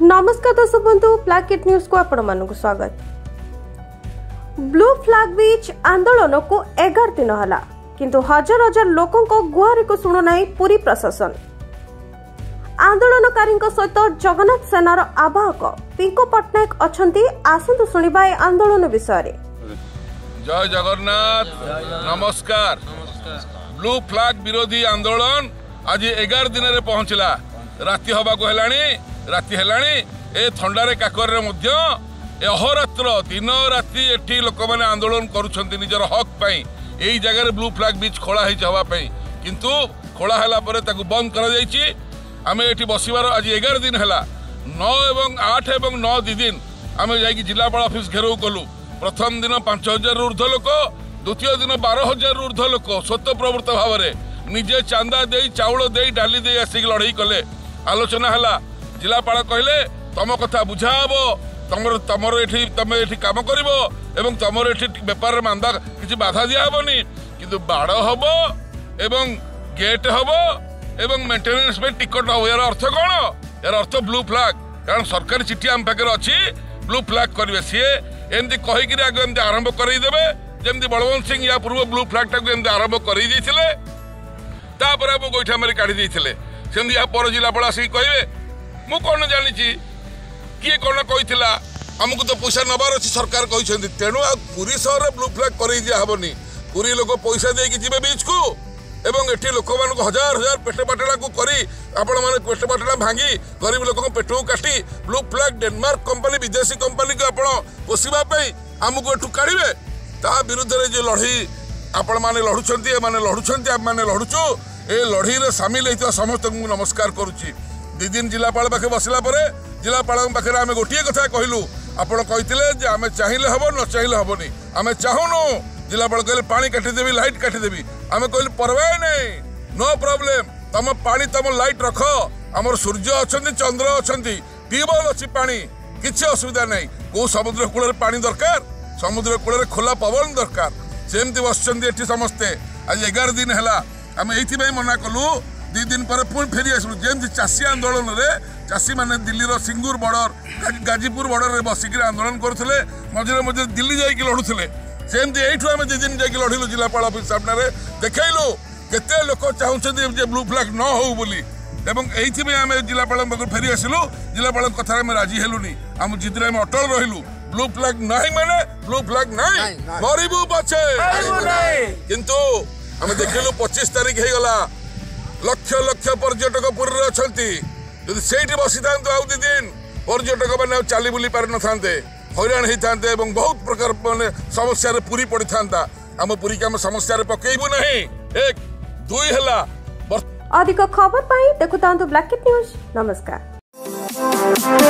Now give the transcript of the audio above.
नमस्कार दर्शक बंधु ब्लैककैट न्यूज को आपण मानक स्वागत। ब्लू फ्लैग बीच आंदोलन को 11 दिन हला किंतु हजार हजार लोकों को गुहार को सुनो नहीं पुरी प्रशासन। आंदोलनकारी सहित जगन्नाथ सेनार आवाहक पिंको पट्टनायक अछंती। आसंतु सुनिबा ए आंदोलन विषय। जय जगन्नाथ। नमस्कार। ब्लू फ्लैग विरोधी आंदोलन आज 11 दिन रे पहुंचला। राति हवा को हेलानी राति हेलानी ए थंडारे काकरे मध्य अहोरात्र दिन राति एठी लोक माने आंदोलन करूछंती निजर हक पई। एई जगह रे ब्लू फ्लैग बीच खोला है हवा पई किंतु खोला हला परे ताकू बंद करा जाईची। आमे एठी बसिबार आज 11 दिन हला 9 एवं 8 एवं 9 दिन आमे जाई जिलापाल ऑफिस घेराव कलु। प्रथम दिन 5000 ऊर्ध्व लोक, द्वितीय दिन 12000 ऊर्ध्व लोक स्वतः प्रवृत्त भाव में निजे चांदा दे चाउल दे डाली दे आसिक लड़ाई कले। आलोचना हला। जिलापाल कहले तम कथा बुझा हबो, तमर एठी तमे एठी काम करिवो एवं तमर एठी व्यापार मांदा किछि बाधा दिया हबनी किंतु बाड़ हबो एवं गेट हबो एवं मेंटेनेंस पे टिकट हबो। यार अर्थ कोन? यार अर्थ ब्लू फ्लैग। कारण सरकारी चिट्ठी आम पाखे अच्छी ब्लू फ्लैग करेंगे। सी एमती कहीकि आगे एमती आरंभ करईदेवे जमी बलवंत सिंह या पूर्व ब्लू फ्लैग टाक एमती आरंभ कर गोईठा मारी काढ़ी देते सेमती या पर जिलापाल आसिक कहे मु कौन जानी किए कौन कही आमको तो पैसा नबार अच्छी सरकार कहते तेणु आ पुरी सहर ब्लू फ्लैग कर दिहबनी। पुरी लोक पैसा देकी जी बीच को एवं एठी लोक मान हजार हजार पेट बाटला को करी आपण माने पेट बाटला भांगी गरीब लोक पेट को काटी ब्लू फ्लैग डेनमार्क कंपनी विदेशी कंपनी को आपण पोषिबा पई आमको एठू काढिबे ता विरुद्ध रे जे लढई आपण माने लढुछंती ए माने लढुछंती आप माने लढुछु। ए लढई रे शामिल हेता समस्त को नमस्कार करूची। 2 दिन जिलापाल पाखे बसला परे जिलापाल पाखे आमे गोटिए कथा कहलु। आपण कहितिले जे आमे चाहिले हबो न चाहिले हबोनी। आमे चाहुनु। जिलापाल कहले पानी काटिदेवी लाइट काटिदेवी। आमे कहले परवाह नहीं, नो प्रॉब्लम। तम पानी तम लाइट रख। हमर सूर्य अछंती चंद्र अछंती ट्यूबवेल अछि पानी किछि असुविधा नहीं। को समुद्र कूल पानी दरकार, समुद्र कूल खोला पवन दरकार। सेमती बसचंती एठी समस्ते। आज 11 दिन हला आमे एथि मना कलु। 2 दिन पर पुणी फेरी आसलु। जेमती चाषी आंदोलन रे चाषी माने दिल्ली रो सिंगूर बॉर्डर गाजीपुर बॉर्डर रे बसिक आंदोलन करथिले, मझे मझे दिल्ली जाइक लढुथिले। सेमती एठू आमे 2 दिन जाइक लढिलु। जिलापाल ऑफिस सामने देखैलु केते लोक चाहुछथि जे ब्लू फ्लैग न हो बोली एवं एथि आमे जिलापाल फेरी आसलु। जिलापाल कथा में राजी हेलुनी। आम जिद्रे आमे अटल रहिलु। ब्लू फ्लैग नहीं माने ब्लू फ्लैग नहीं मरिबु पछे किंतु आमे देखिलु 25 तारीख हे गला लक्ष लक्ष पर्यटक पुरी अछंती। यदि सेठी बसी थांतो आउ 2 दिन पर्यटक माने चाली बुली पार न थांते, हैरान होई थांते एवं बहुत प्रकार माने समस्या रे पूरी पड़ी थांता। आम पूरी के आम समस्या रे पकेइबु नहीं। 1 2 हला। अधिक खबर पाई देखुतांतु ब्लैककैट न्यूज। नमस्कार।